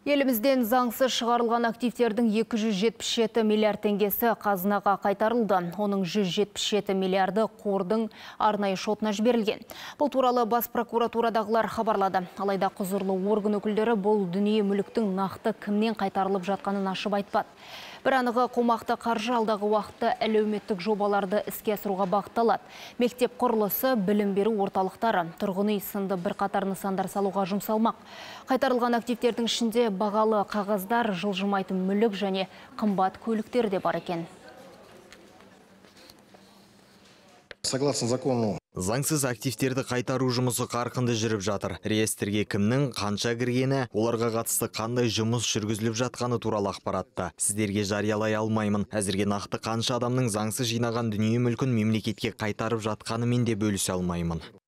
Елімізден заңсыз шығарылған активтердің 277 миллиард теңгесі қазынаға қайтарылды. Оның 177 миллиарды қордың арнайы шотына жіберілген. Бұл туралы бас прокуратурадағылар хабарлады. Алайда құзырлы орган өкілдері бұл дүние мүліктің нақты кімнен қайтарылып жатқанын ашып айтпады. Бір анығы, қомақты қаржы алдағы уақытта әлеуметтік жобаларды іске асыруға бағытталады. Мектеп құрылысы, білім беру орталықтары, тұрғын үй сынды бірқатар нысандар салуға жұмсалмақ. Қайтарылған активтердің ішінде бағалы қағаздар, жылжымайтын мүлік және қымбат көліктер де бар екен. Согласно закону, заңсыз активтерді қайтару жұмысы қарқынды жүріп жатыр. Реестрге кімнің қанша кіргені, оларға қатысты қандай жұмыс жүргізіліп жатқаны туралы ақпаратты сіздерге жариялай алмаймын. Әзірге нақты қанша адамның заңсыз жинаған дүние мүлкін мемлекетке қайтарып жатқанымен де бөлісе алмаймын.